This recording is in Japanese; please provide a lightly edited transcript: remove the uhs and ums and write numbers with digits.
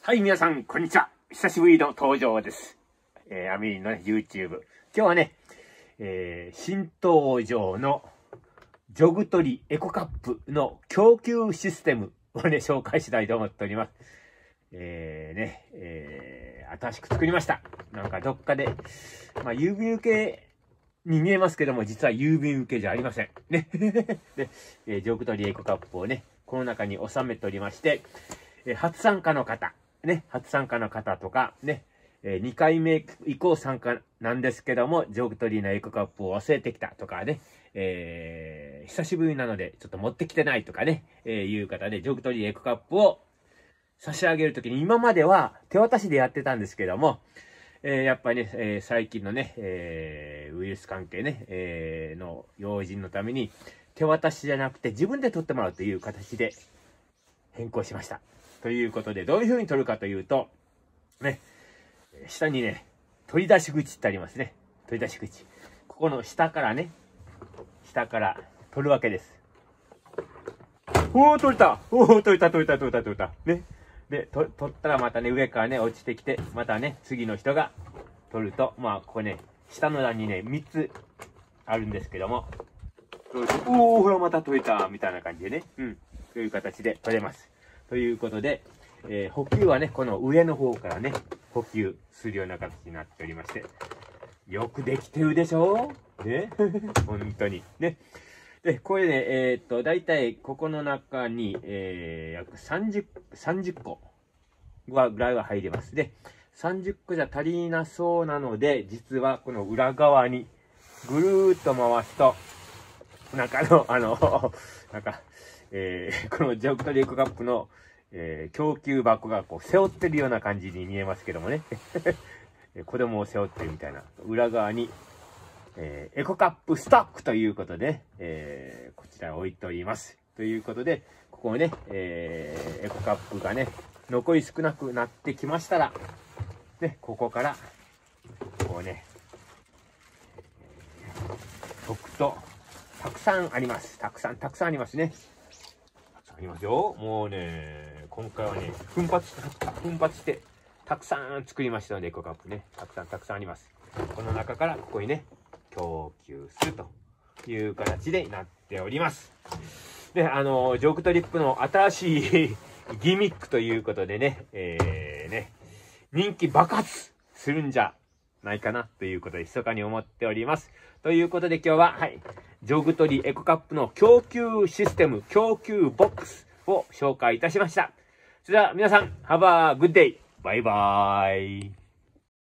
はい、皆さん、こんにちは。久しぶりの登場です。アミリンの、ね、YouTube。今日はね、新登場のジョグトリエコカップの供給システムをね、紹介したいと思っております。新しく作りました。なんかどっかで、まあ、郵便受けに見えますけども、実は郵便受けじゃありません。ね。で、ジョグトリエコカップをね、この中に収めておりまして、初参加の方、ね、初参加の方とか、ね、2回目以降参加なんですけども、ジョグトリーのエコカップを忘れてきたとかね、久しぶりなのでちょっと持ってきてないとかね、いう方で、ジョグトリーエコカップを差し上げるときに、今までは手渡しでやってたんですけども、やっぱりね、最近のね、ウイルス関係ね、の要人のために、手渡しじゃなくて自分で取ってもらうという形で変更しました。ということで、どういう風に取るかというと、ね、下にね、取り出し口ってありますね。取り出し口。ここの下からね、下から取るわけです。おー、取れた！おー、取れた。ね。で、取ったらまたね、上からね、落ちてきて、またね、次の人が取ると、まあ、ここね、下の段にね、3つあるんですけども、おー、ほら、また取れたみたいな感じでね、という形で取れます。ということで、補給はね、この上の方からね、補給するような形になっておりまして、よくできてるでしょね。本当に。ね。で、これね、だいたいここの中に、約30個ぐらいは入れます。で、30個じゃ足りなそうなので、実はこの裏側にぐるーっと回すと、なんかなんか、このジョグトリエコカップの、供給箱がこう背負ってるような感じに見えますけどもね。子供を背負ってるみたいな。裏側に、エコカップストックということで、こちらを置いております。ということで、ここをね、エコカップがね、残り少なくなってきましたら、ね、ここから、こうね、解くと、たくさんあります。たくさんありますね。たくさんありますよ。もうね、今回はね、奮発して、たくさん作りましたので、エコカップね、たくさんあります。この中からここにね、供給するという形でなっております。で、ジョグトリップの新しいギミックということでね、人気爆発するんじゃないかなということで、密かに思っております。ということで今日は、はい、ジョグトリエコカップの供給システム、供給ボックスを紹介いたしました。それでは皆さん、Have a good day! バイバーイ。